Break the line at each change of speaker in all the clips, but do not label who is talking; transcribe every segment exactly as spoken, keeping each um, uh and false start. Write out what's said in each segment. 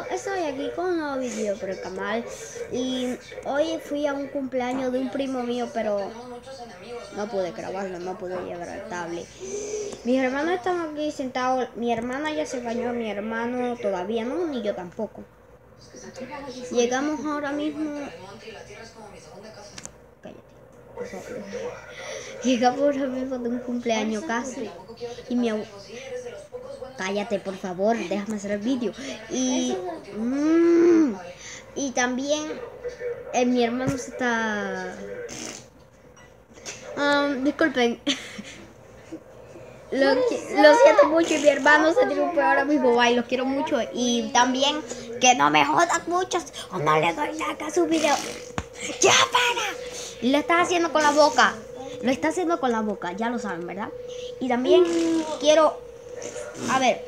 estoy aquí con un nuevo video por el canal. Y hoy fui a un cumpleaños de un primo mío, pero no pude grabarlo, no pude llevar el tablet. Mis hermanos están aquí sentados. Mi hermana ya se bañó, mi hermano todavía no, ni yo tampoco. Llegamos ahora mismo. Cállate, por favor. Llegamos ahora mismo de un cumpleaños casi. Y mi abuelo. Cállate, por favor, déjame hacer el vídeo. Y, mmm, y también eh, mi hermano se está... Um, disculpen. Lo, lo siento mucho y mi hermano se triunfó ahora mismo. Bye, los quiero mucho. Y también que no me jodan muchos o no le doy like a su video. ¡Ya para! Lo está haciendo con la boca. Lo está haciendo con la boca, ya lo saben, ¿verdad? Y también quiero... A ver,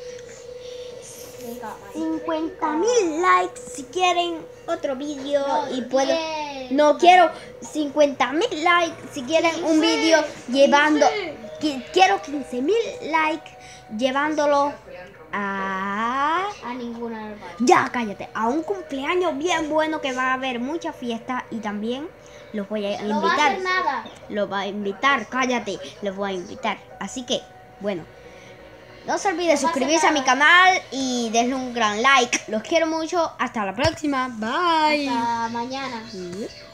cincuenta mil likes si quieren otro vídeo no, y puedo... No, quiero cincuenta mil likes si quieren un vídeo llevando... Quiero quince mil likes llevándolo a...
A ninguna.
Ya, cállate. A un cumpleaños bien bueno que va a haber mucha fiesta y también los voy a invitar.
No va a hacer nada.
Los va a invitar, cállate. Los voy a invitar. Así que, bueno. No se olviden
No
suscribirse a mi canal y denle un gran like. Los quiero mucho. Hasta la próxima. Bye.
Hasta mañana.
Sí.